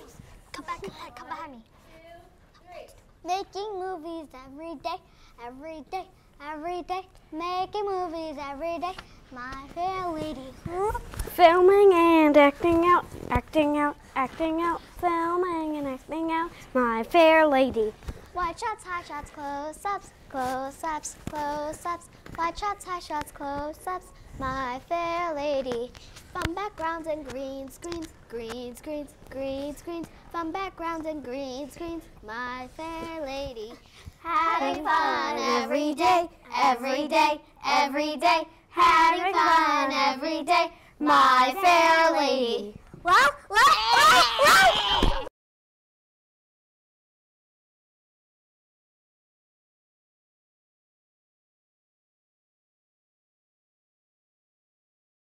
Come behind me. Making movies every day, every day, every day. Making movies every day. My fair lady. Filming and acting out, acting out, acting out. Filming and acting out. My fair lady. Wide shots, high shots, close-ups, close-ups, close-ups. Wide shots, high shots, close-ups. My fair lady. Fun backgrounds and green screens, green screens, green screens. Fun backgrounds and green screens. My fair lady. Having fun every day, every day, every day. Having fun every day. My fair lady. Well.